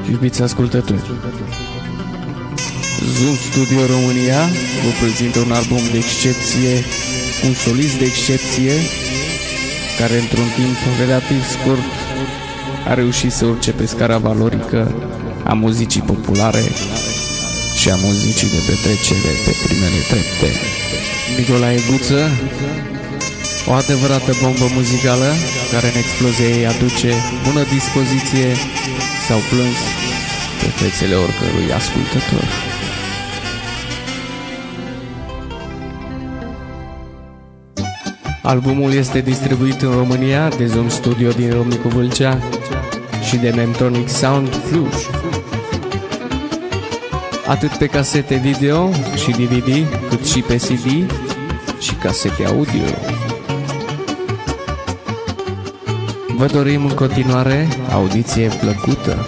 Iubiți ascultători, Zoom Studio România vă prezintă un album de excepție, un solist de excepție, care într-un timp relativ scurt a reușit să urce pe scara valorică a muzicii populare și a muzicii de petrecere pe primele trepte. Nicolae Guță, o adevărată bombă muzicală care în explozia ei aduce bună dispoziție sau plâns pe fețele oricărui ascultător. Albumul este distribuit în România de Zoom Studio din Râmnicu Vâlcea și de Memtronic Sound Cluj, atât pe casete video și DVD, cât și pe CD și casete audio. Vă dorim în continuare audiție plăcută.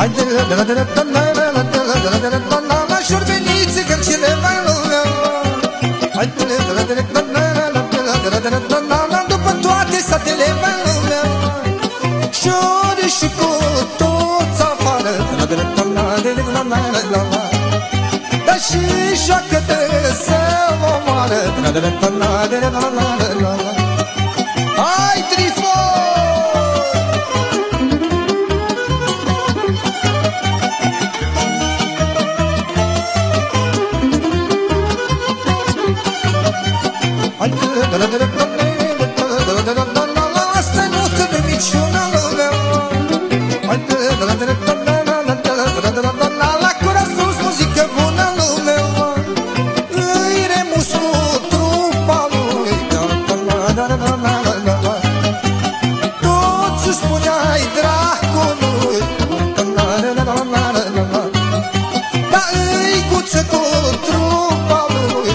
La șurbenițe când cele mai lumea. După toate satele mai lumea. Șori și cu toți afară. Dar și joacă-te să mă moară. Hai, Trifon! Asta nu trebuie niciuna lumea. La cura sus, muzică bună lumea. Îi remus cu trupa lui. Tot îți spuneai dracului. Dar îi guță cu trupa lui.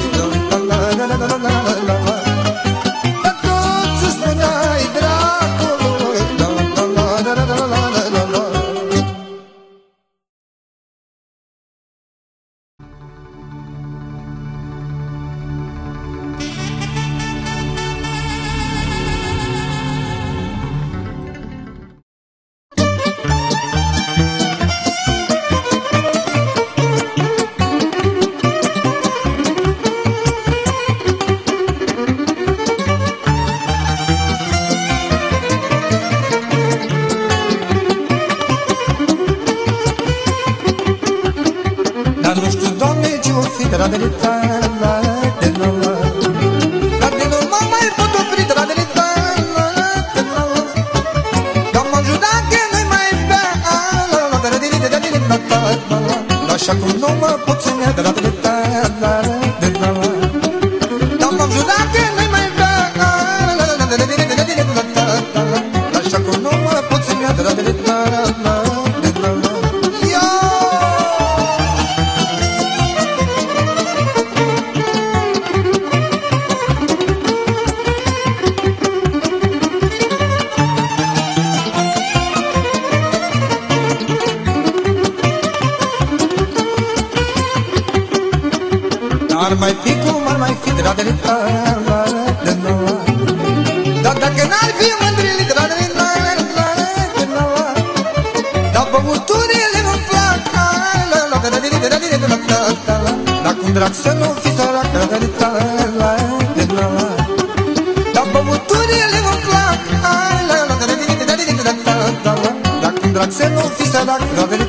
Așa cum nu mă pot să-mi ia de la dar m-am jurat că nu-i mai bea. Așa cum nu mă pot să-mi ia de la ar mai fi cum ar mai fi de la dar dacă n-ar fi mândrile de la dar băuturile nu-mi plac. Dar cum drag să nu fi sărac. Dar băuturile nu-mi plac. Dar cum drag să nu fi sărac.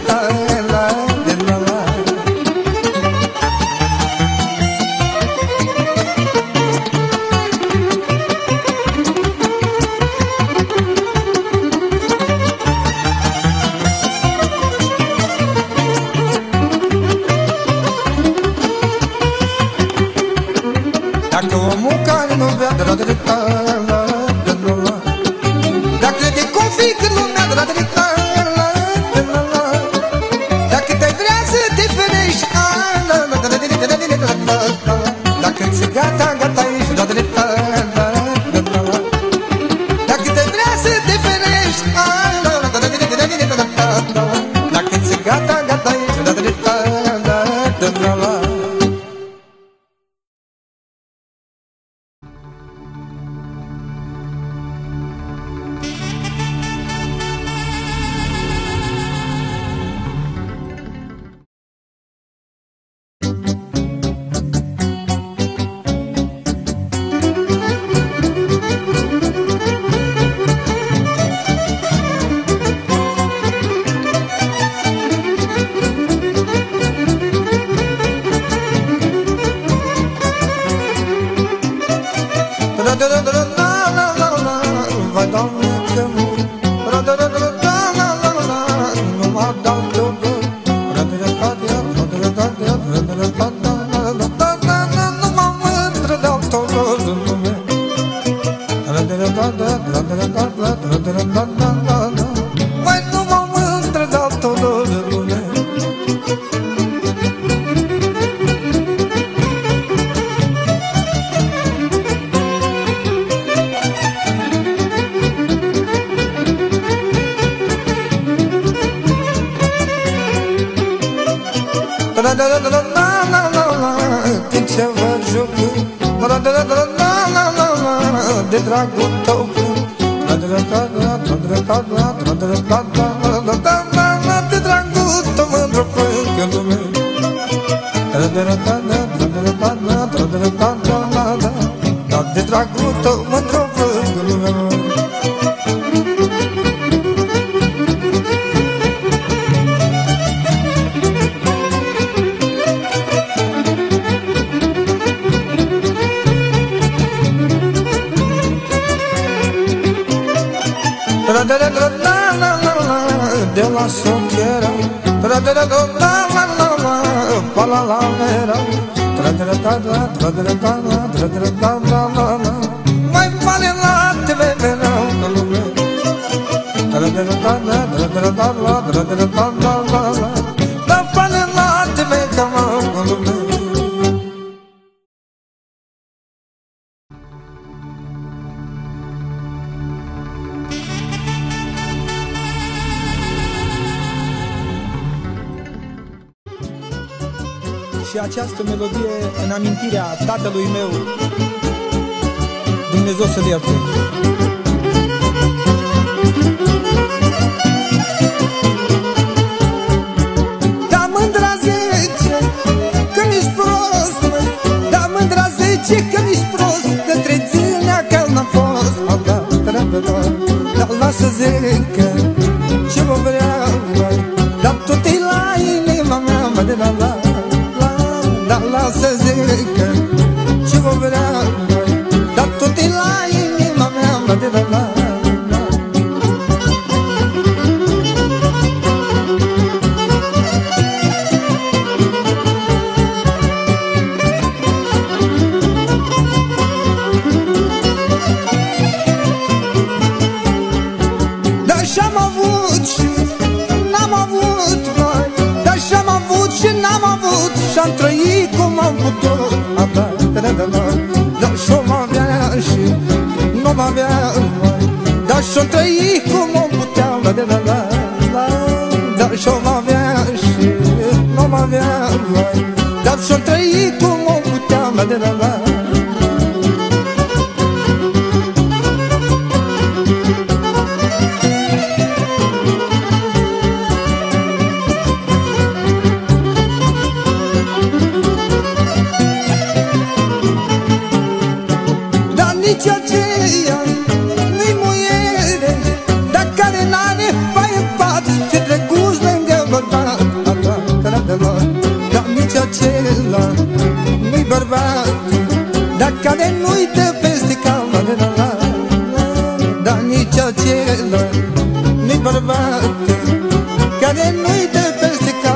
Dacă omul care nu vrea de la dacă de config în lumea de la dacă te vrea să te ferești, dacă ți-e gata, gata ești, dacă te vrea să te ferești, dacă ți-e gata, gata ești, mai nu mă mândră de altă lume. Când ce văd jocul de dragul tău, de dragul tău mândru pe lume. De dragul tău mândru pe lume. De la socheră, pa la la vera, mai vale la tebe verau în lume. Mai vale la tebe camau în lume. Și această melodie în amintirea tatălui meu, Dumnezeu să-l ierte. Da mândra zice că mi-s prost, măi, da mândra zice că mi-s prost, de treținea că n-am fost. Da, lasă zică ce mă vreau, măi, dar tot e la inima mea, mă, de la la. Dar lasă zică ce vă vreau, măi, dar tot e la inima mea, mă, de la la. Dar și-am avut și n-am avut, măi, dar și-am avut și n-am avut, și-am trăit cum am putut. Dar și-o avea și nu mă avea, măi, dar și-o trăit cum am putea. Dar și-o avea și nu mă avea, măi, dar și-o trăit cum am putea. Nici aceea nu-i muiere, dar care n-are paie în pat, ce trecuți lângă bărbat. Dar nici acela nu-i bărbat, dar care nu-i dă peste cal. Dar nici acela nu-i bărbat, care nu-i dă peste cal.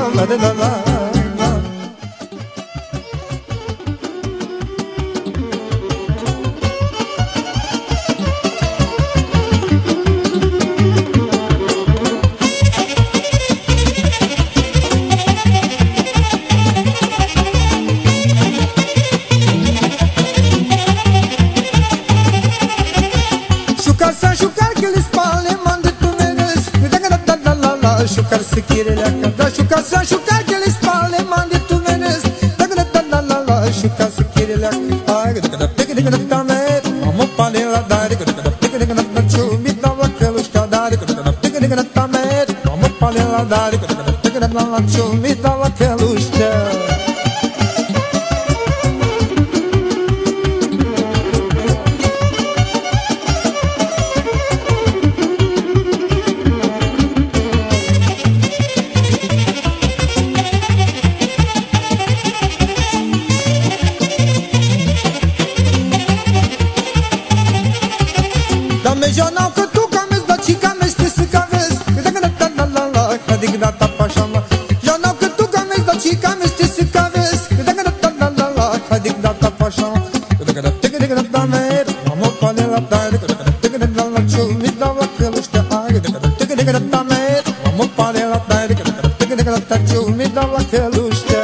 Șucar se chireleacă, da șucar să șucar că le spale mande tu venesc. Da da la la șucar se chireleacă. Ai da da da mer, am pale la da da da ciumi da la călușca da da da mer, am pale la da da la ciumi da la călușca. Mejonau că tu cames, dar ci cames te să cavezi. Adică da ta pașa mă. Jonau că tu cames, dar ci cames te să cavezi. Adică da ta pașa mă. Da mer, am pale la da la ciumi da la căluștea. Da mer, am pale la da ciumi da la căluștea.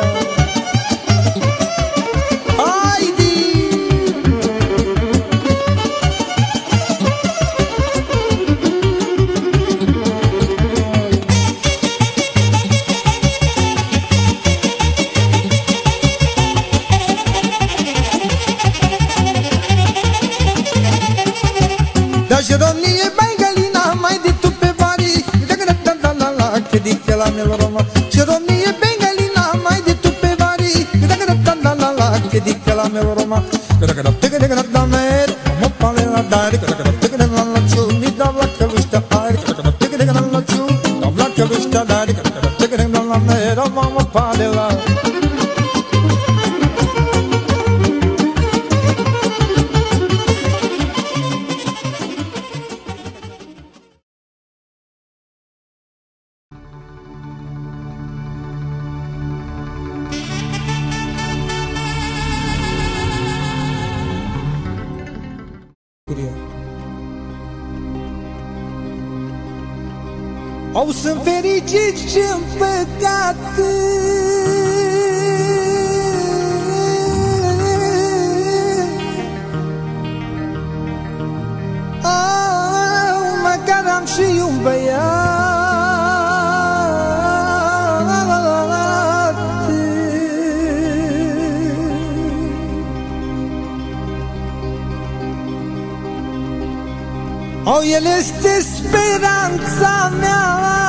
la meloroma. Ce romnie bengalina, mai de tu pe vari. Că la la la, che dica la meloroma. Că da mer, mo pale la dari. Că la la ciu, mi da la căluștea ari. Că la la ciu, da la căluștea dari. Că la la mer, mo pale la. Au sunt fericiți și împăcate, măcar am și un băiat. Au, el este speranța mea,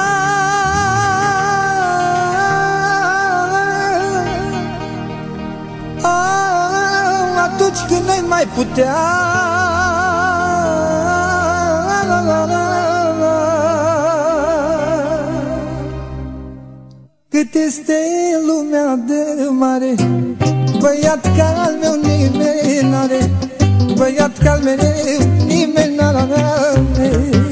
atunci când n-ai mai putea. Cât este lumea de mare, băiat ca al meu nimeni n-are, băiat ca al meu nimeni n-are.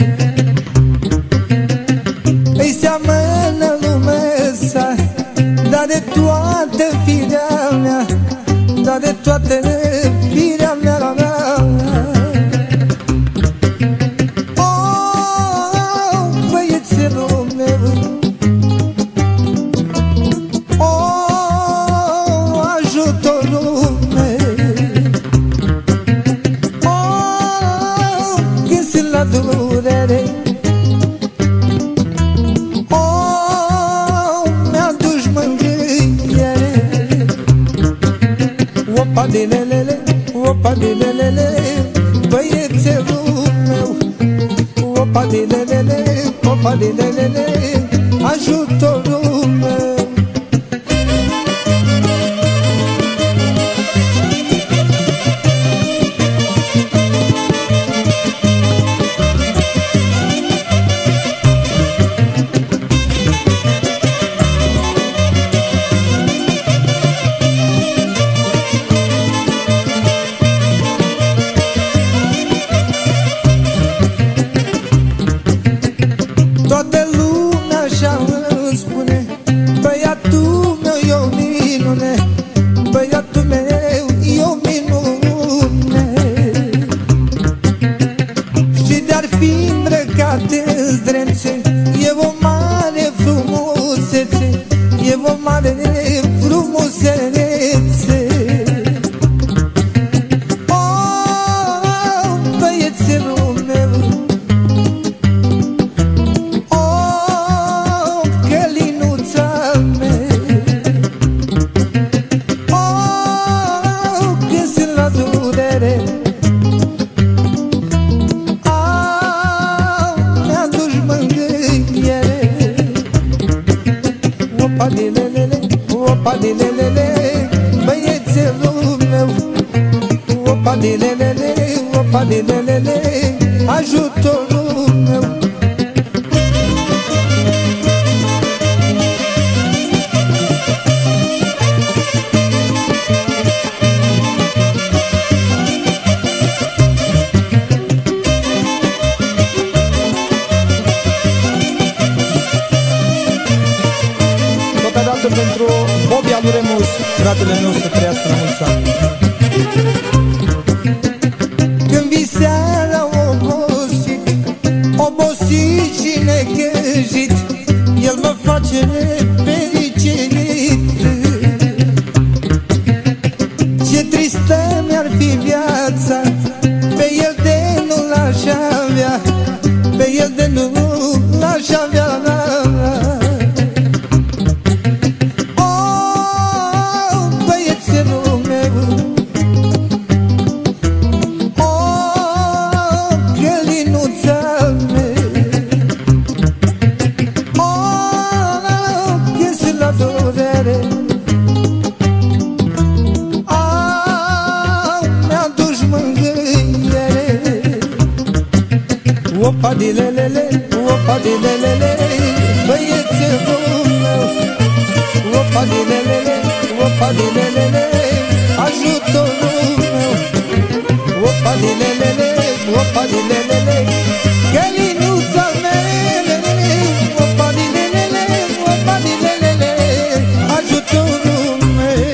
Îi seamănă lumea sa, dar de toată firea mea, dar de toată firea mea. Oh, băiețelul meu, oh, ajutorul meu, oh, când sunt la durere, oh, mi-aduci mângâiere. Opa de lelele, opa de lelele, băiețelul meu. Opa de lelele, opa de lelele, ajutorul meu. Toată lumea așa îmi spune, băiatul meu e o minune, băiatul meu e o minune. Și de-ar fi îmbrăcat în zdrențe, e o mare frumusețe, e o mare frumusețe. Oh, băiețelul meu, mi-aduci mângâiere. Opa de lelele, opa de lelele, băiețelul meu. Opa de lelele, opa de lelele, ajutorul meu. Pentru Bobia lui Remus, fratele meu, să trăiască la mulți ani. Când vii seara obosit, obosit și necăjit, el mă face fericit. Ce tristă mi-ar fi viața, pe el de nu l-aș avea, pe el de nu l-aș avea. Oh, opa dilelele, băiețelul meu. Opa dilelele, opa dilelele, ajutorul meu. Opa dilelele, opa dilelele, gălinuța mele. Opa dilelele, opa dilelele, ajutorul meu.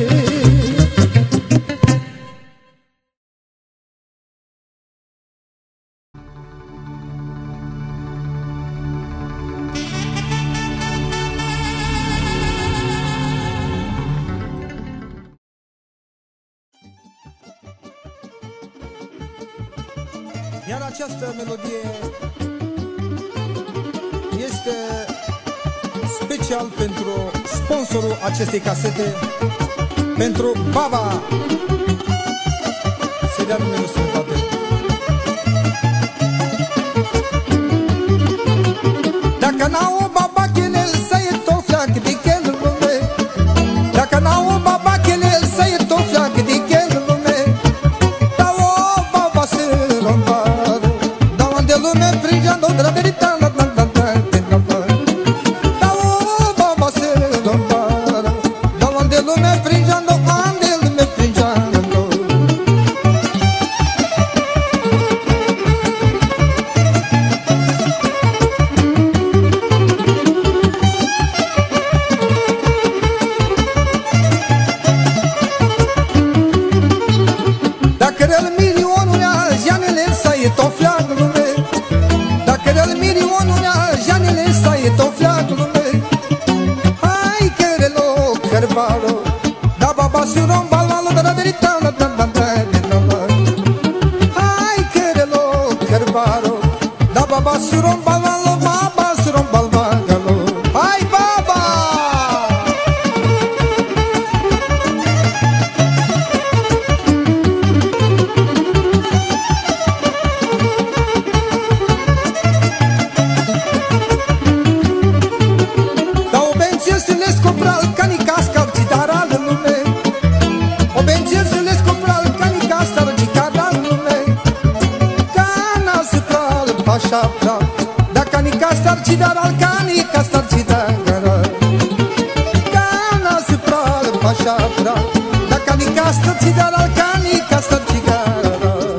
Iar această melodie este special pentru sponsorul acestei casete, pentru Baba. Să-i dea Dumnezeu sănătate. Dacă n-au o baba chelel, să e tot fleac de chel în lume. Dacă n-au o baba chelel, să e tot fleac de chel în lume. Dar o baba să rombară, dar unde lume frângeam-o drădărită. Dar o baba să rombară, dar unde lume frângeam-o, unde lume frângeam-o. Dacă răl milionul janele să e tot fleac în lume. Dacă răl milionul janele să e tot fleac în lume. Hai că relo cărbalo, da baba si rombalo, da da verita, da da da da da. Hai că relo cărbalo, da baba si rombalo, baba si rombalo. Hai baba! Da o benzie să le scopral cani cascal ci daral în lume. O benzie să le scopral cani cascal ci daral în lume. Cana să tral pașa pral, da cani cascal ci daral cani cascal ci daral. Cana să tral pașa pral, da cani cascal ci daral cani cascal ci daral.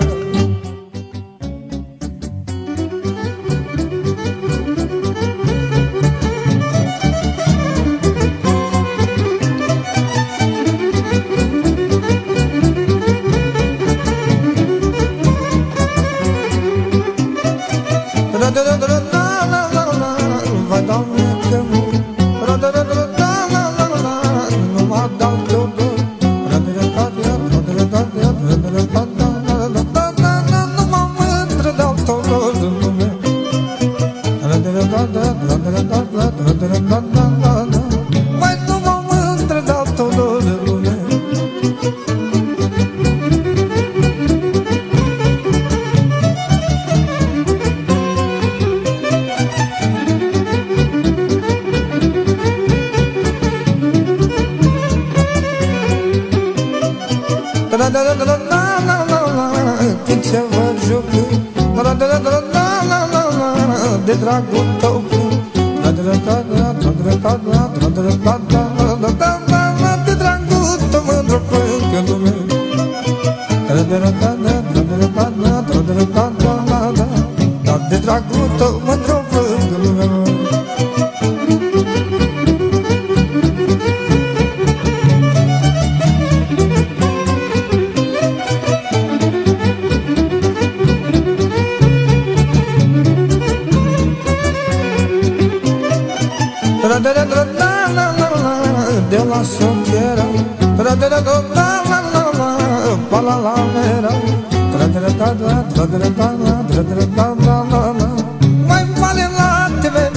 Vai dar muito amor, não vai dar teu dor. Mas não vamos entregar teu dor. Quem te vai jogar de dragão topo, de dragão tomando pelo meu. De dragão tomando pelo meu. De la solteira, para la mera, mais vale lá te ver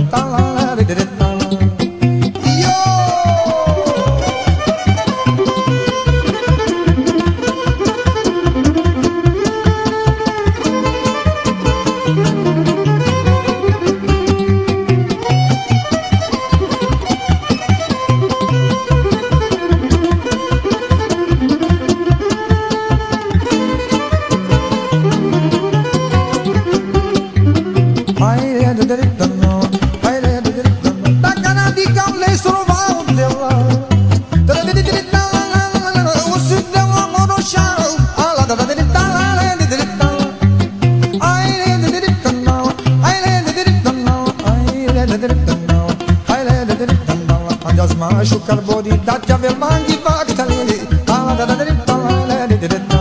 Mașu carboni, dar ce avem manghi factale, ala da da da da da da da da.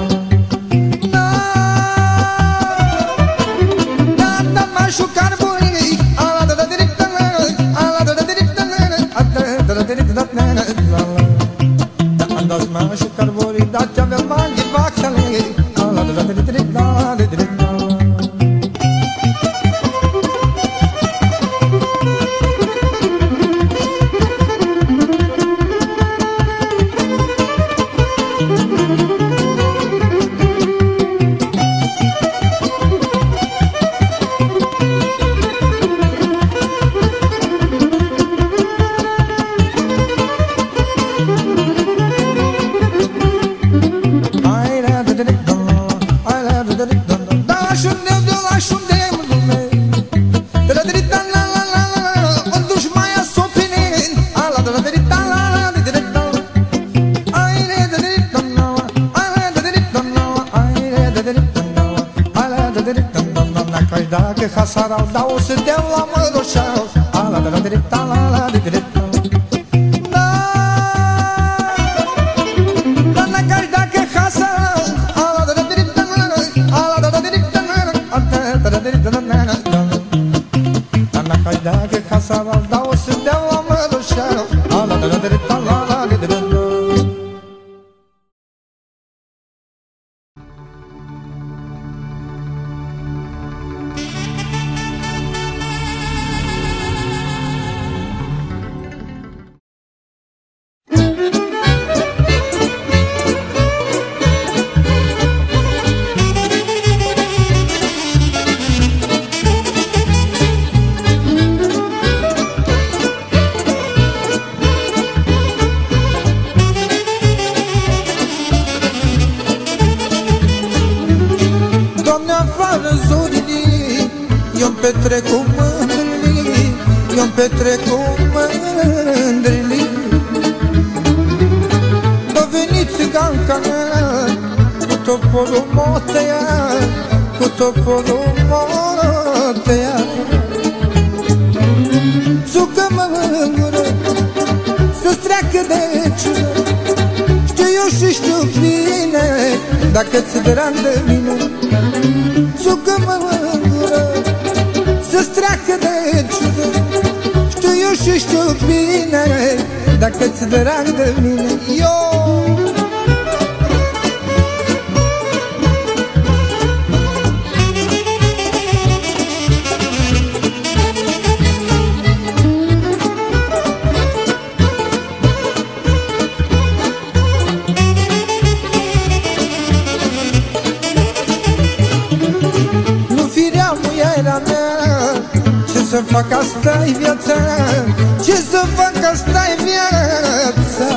Da mașu carboni, ala da da da da ala da da da da da da da. Da andas mașu carboni, dar ce avem manghi factale, ala da da da da da da da. Dacă hasarau dau să deu la măroșau, ala da da da da la da da da. Da na cai dacă hasarau, ala da da da da ala da da da da da da. Da na cai dacă hasarau dau să deu la măroșau, ala da da da da la da da da. Petrec cu mândrili, eu-mi petrec cu mândrili. D-a venit țiganca mea, cu toporul motea, cu toporul motea. Țucă-mă în gură, să-ți treacă de ciudă. Știu eu și știu bine, dacă-ți drag de mine. Țucă-mă în gură, să-ți treacă de ciudă. Știu eu și știu bine, dacă-ți drag de mine. Nu firea muiera mea, ce să fac, asta-i viața. Ce să fac, asta-i viața.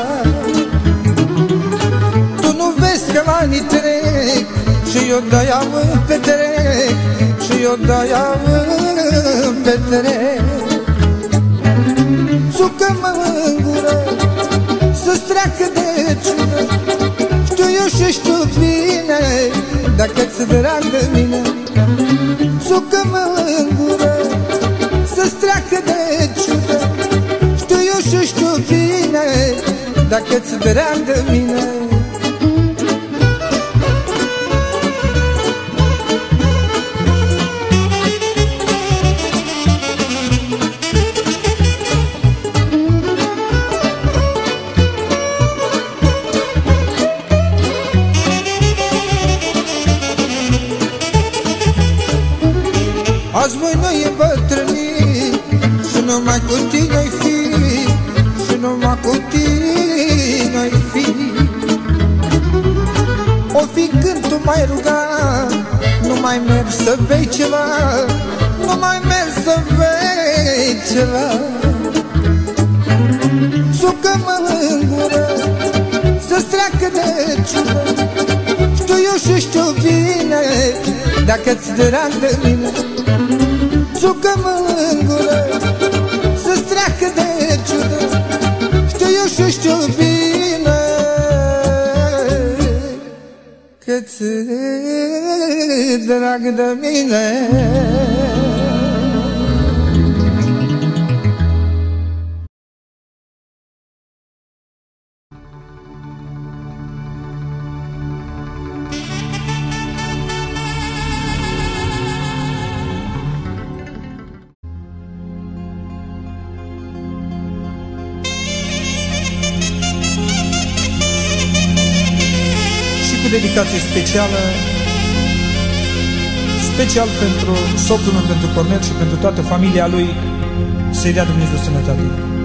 Tu nu vezi că anii trec și eu de-aia mă petrec, și eu de-aia mă petrec. Țucă-mă în gură, să-ți treacă de ciudă. Știu eu și știu bine, dacă-ți drag de mine. Țucă-mă în gură, să-ți treacă de ciudă. Știu eu și știu bine, dacă-ți drag de mine. Azi voi noi îmbătrâni și să vezi ceva. Sucă-mă în gură să-ți treacă de ciudă. Știu eu și știu bine dacă-ți drag de mine. Sucă-mă în gură să-ți treacă de ciudă. Știu eu și știu bine că-ți drag de mine. Dedicație specială, special pentru soțul meu, pentru Cornel și pentru toată familia lui, să-i dea Dumnezeu sănătate.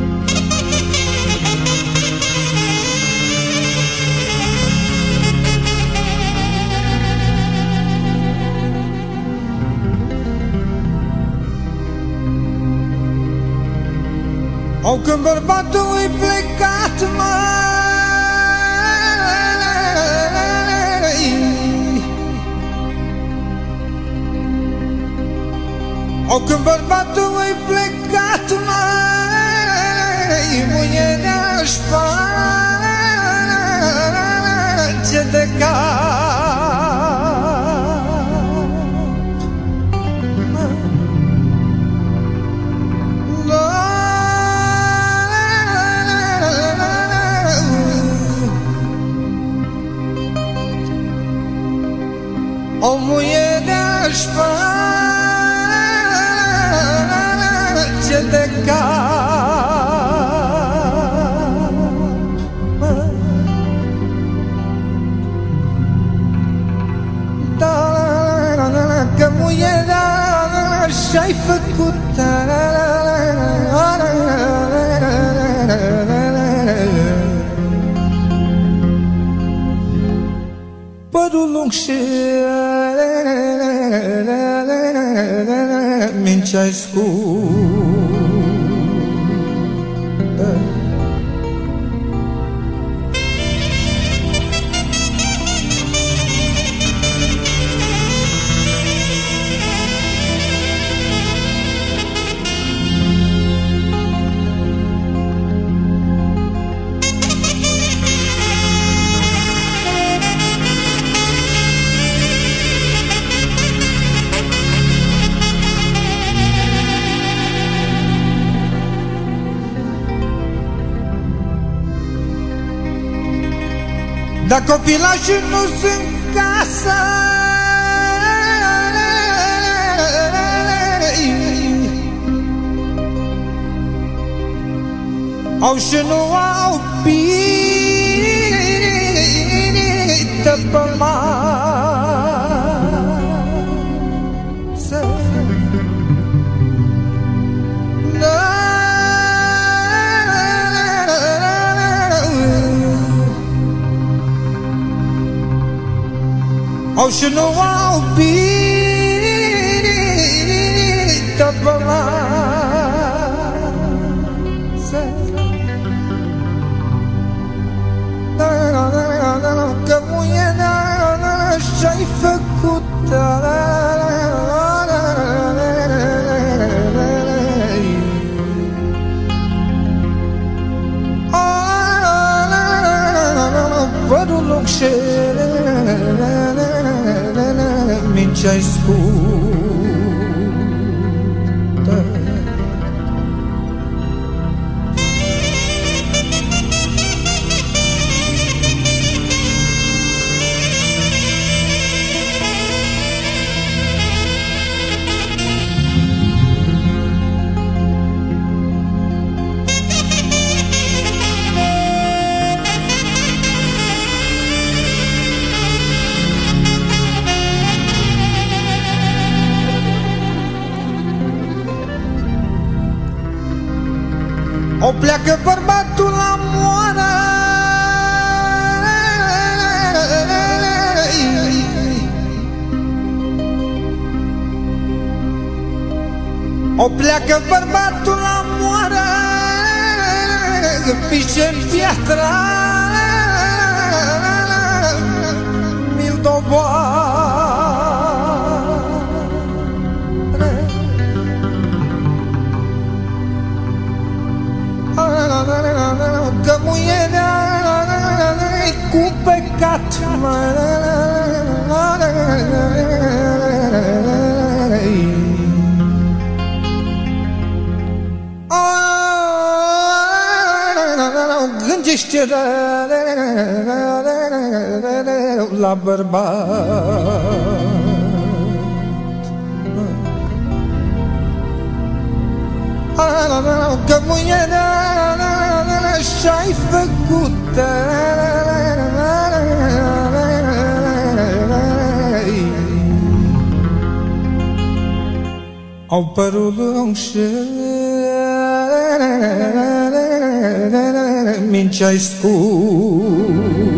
Au când bărbatul-i plecat, o, când bărbatul-i plecat, mai muierea-și face de cap. O muierea-și face de cap. Da, că muierea și-ai făcut părul lung și minci-ai scurt. Dar copilașii nu sunt casă, au și nu au pită pe masă. Au și nu au pită pe masă. Că muierea și-ai făcut părul lung și minci-ai scurt. O pleacă bărbatul la moară, O pleacă bărbatul la moară, pișe-n piatra, mi-l doboară. Că muierea-i cu păcat, gândește la bărbat. Că muierea și-ai făcut au părul lung și mincea-i scurtă.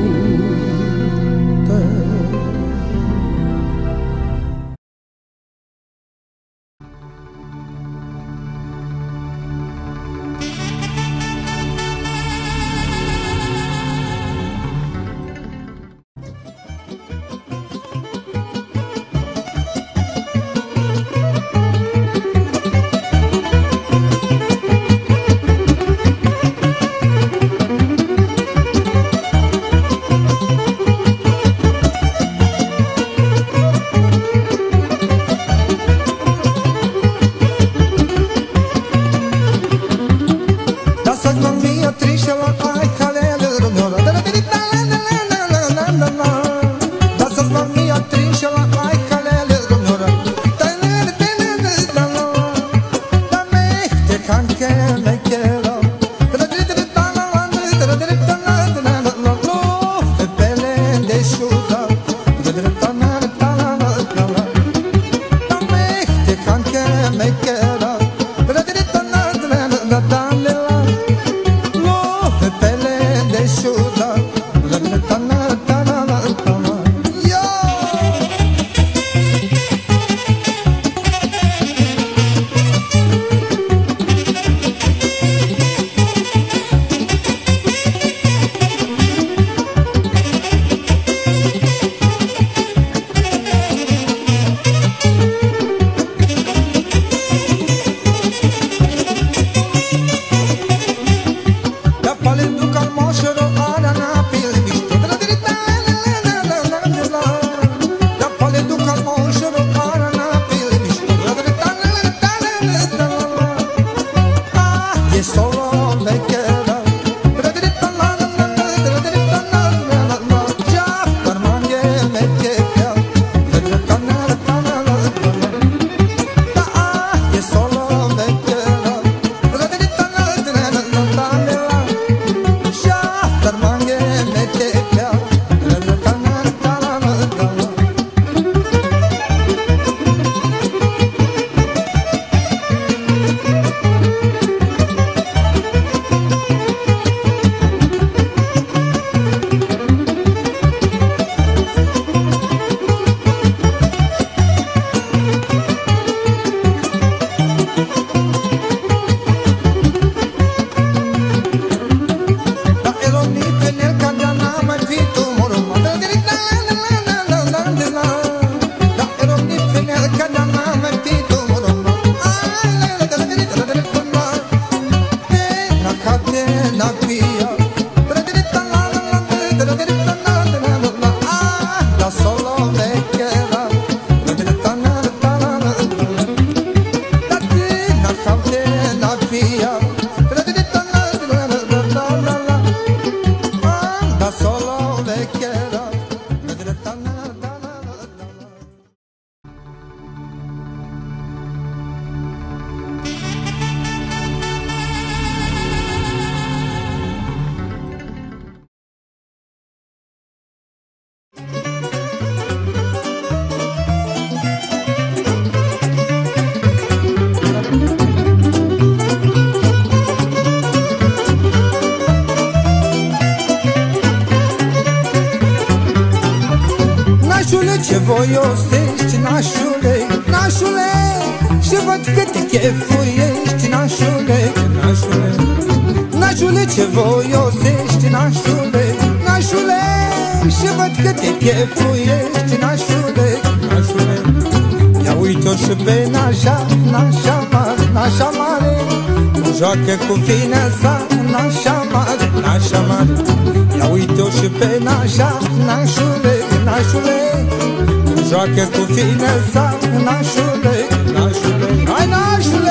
Ce voios ești, nașule, nașule, și văd că te chefuiești, nașule, nașule. Nașule, ce voiosești, nașule, nașule. Și văd că te chefuiești, nașule, nașule. Ia uite-o și pe nașa, nașa mare, nașa mare. Nu joacă cu fina sa, nașa mare, nașa mare. Ia uite-o și pe nașa, nașule, nașule. Nu joacă cu fina sa, nașule, nașule. Hai, nașule!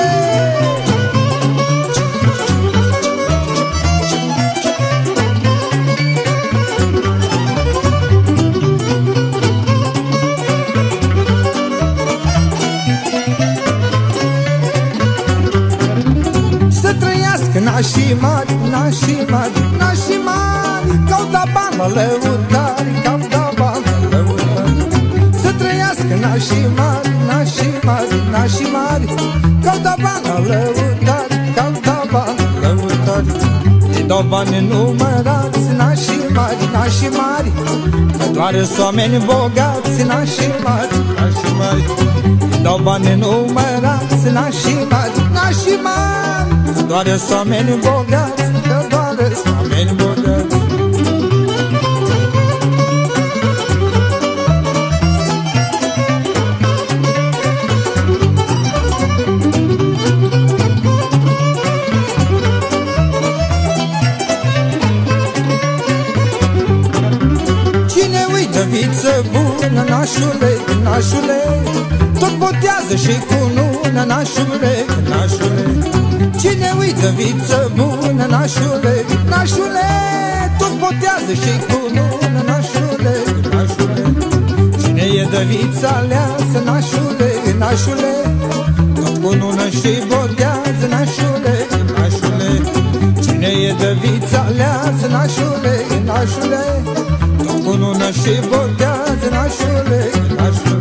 Nașii mari, nașii mari, nașii mari, că-au dat bani la lăutari, că-au dat bani la lăutari. Să trăiască nașii mari, nașii mari, nașii mari, că-au dat bani la lăutari, că-au dat bani la lăutari. Îi dau bani numărați, nașii mari, nașii mari, că doar-s oameni bogați, nașii mari, nașii mari. Îi dau bani numărați, nașii mari, nașii mari, doar-s oameni bogați, că doar-s oameni bogați. Cine uită viță bună, nașule, nașule, tot botează și cu nună, nașule, nașule. Cine uită viță bună, nașule, nașule, tot botează și cu nună, nașule, nașule. Cine e de vița aleasă, nașule, nașule, tot cu nună și botează, nașule, nașule. Cine e de vița aleasă, nașule, nașule, tot cu nună și botează, nașule, nașule.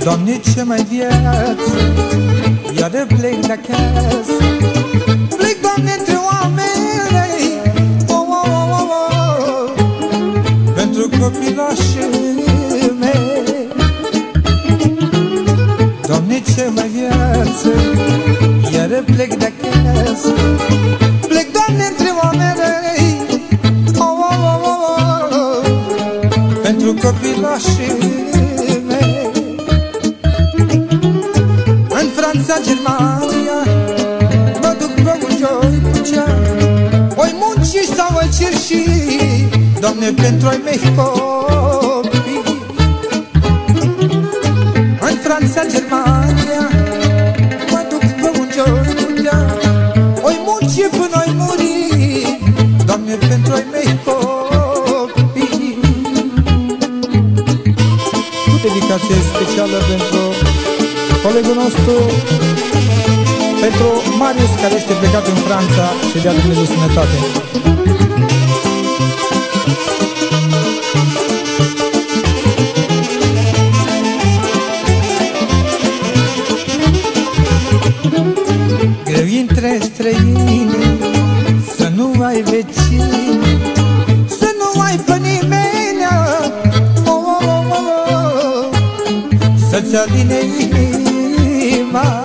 Doamne, ce mai viață, iară plec de acasă. Plec, Doamne, între oameni, oh, oh, oh, oh, oh, pentru copilașii mei. Doamne, ce mai viață, iară plec de acasă. Plec, Doamne, între oameni, oh, oh, oh, oh, oh, pentru copilașii mei. În Franța, Germania, mă duc pe un joi cu cea. Oi munci sau oi cerși, Doamne, pentru ai mei copii. În Franța, Germania, mă duc pe un joi cu cea. Oi munci până oi muri, Doamne, pentru ai mei copii. Cu dedicație specială pentru colegul nostru, pentru Marius, care este plecat în Franța, să dea Dumnezeu sănătate. Greu între străini, să nu ai vecini, să nu ai pe nimeni, oh, oh, oh, oh, să-ți aline inima.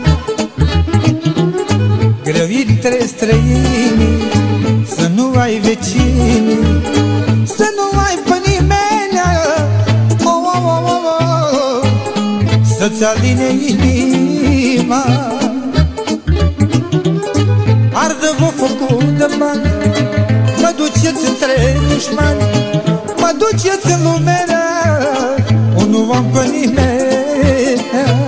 Greu între străini, să nu ai vecini, să nu ai pe nimeni, oh, oh, oh, oh, oh, să-ți aline inima. Ardă-vă focul de bani, mă duceți între dușmani, mă duceți în lumea rea, nu am pe nimeni.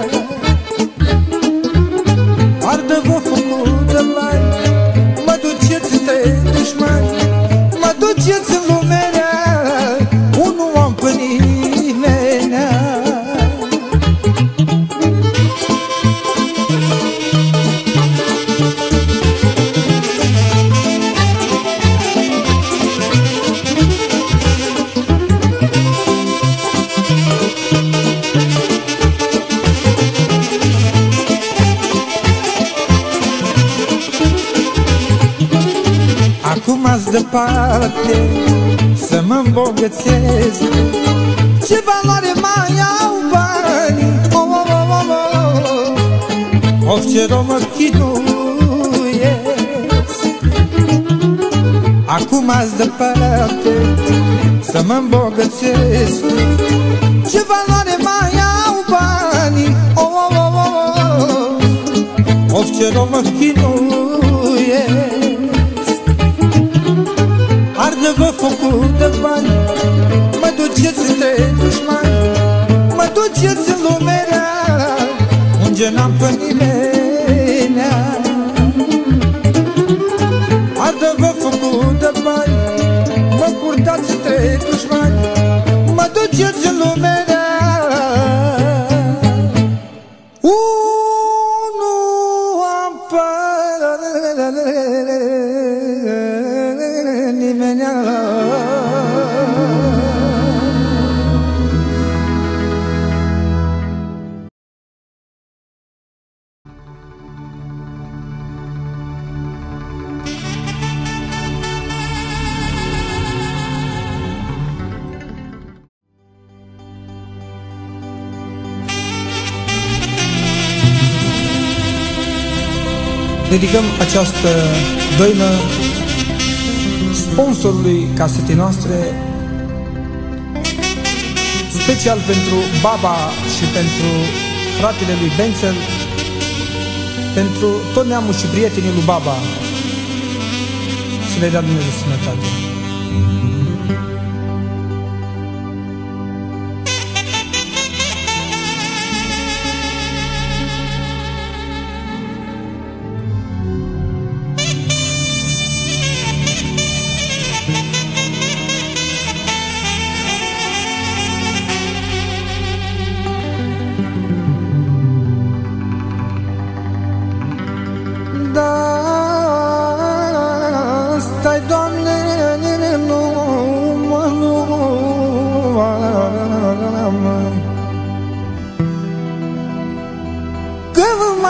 Ardă-vă focul de bani, mă duceți între dușmani, mă duceți în lumea rea, nu am pe nimeni. Acum-ați departe să mă îmbogățesc, ce valoare mai au banii, oh, oh, oh, oh, oh, of ce rău mă chinuiesc. Acum-ați departe să mă îmbogățesc, ce valoare mai au banii, oh, oh, oh, oh, oh, of ce rău mă chinuiesc. Ardă-vă focul de bani, mă duceți între dușmani, mă duceți în lumea rea, unde n-am pe nimeni. Ardă-vă focul de bani, mă purtați între dușmani, mă duceți în lumea rea, nu am pe nimeni. Dedicăm această doină sponsorului casetei noastre, special pentru Baba și pentru fratele lui Benzel, pentru tot neamul și prietenii lui Baba, să le dea Dumnezeu sănătate. Da, stai, Doamne, nu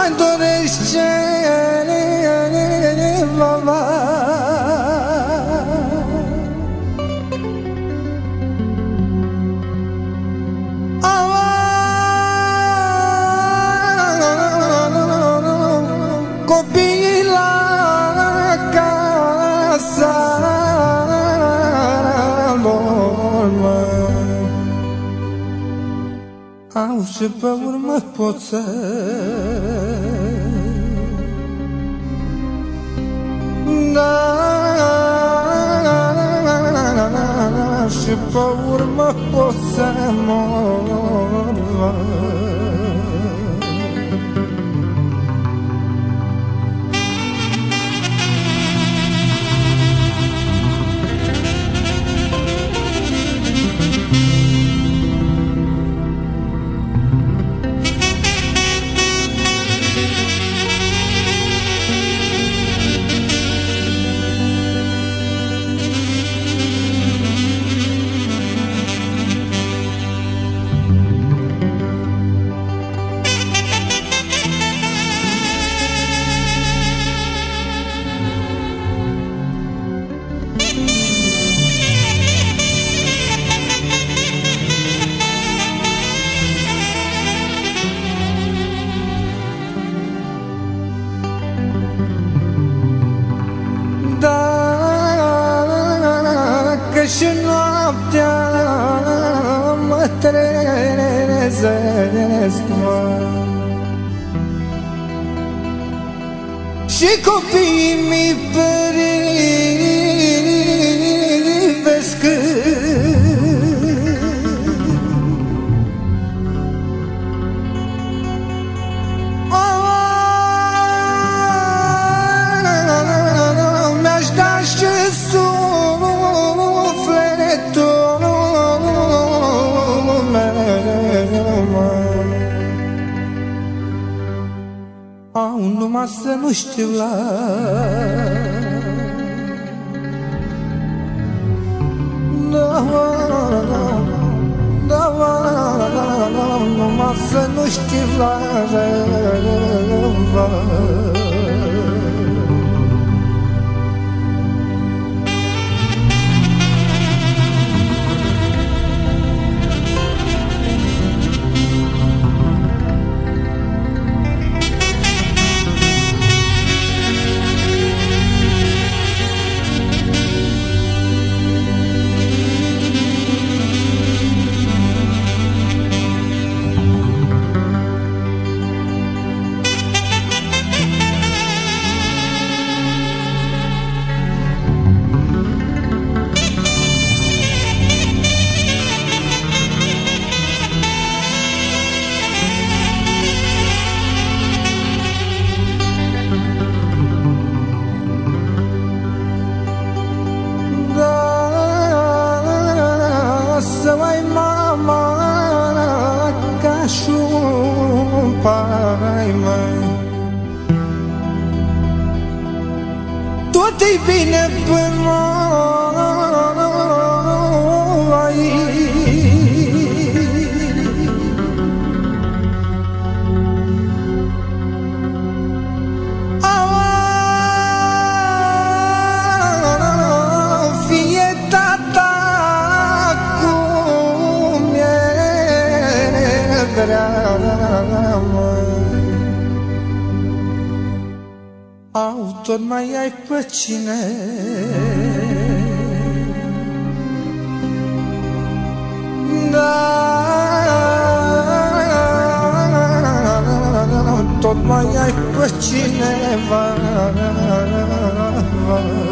mai dorești ceva? Copiii la casa lor, au și pe urmă pot să și pe urmă pot să mor. Și noaptea mă trezesc, și copiii mi privesc, mi-aș da și numai să nu știu la numai să nu știu la să mai mama ca și un pai, mai tot-i bine până aici. Au, tot mai ai pe cine tot mai ai pe cineva.